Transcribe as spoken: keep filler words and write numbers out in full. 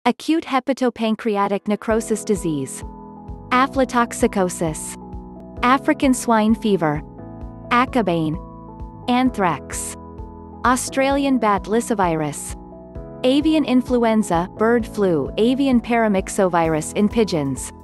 acute hepatopancreatic necrosis disease, aflatoxicosis, African swine fever, Acabane, anthrax, Australian bat lyssavirus, avian influenza, bird flu, avian paramyxovirus in pigeons.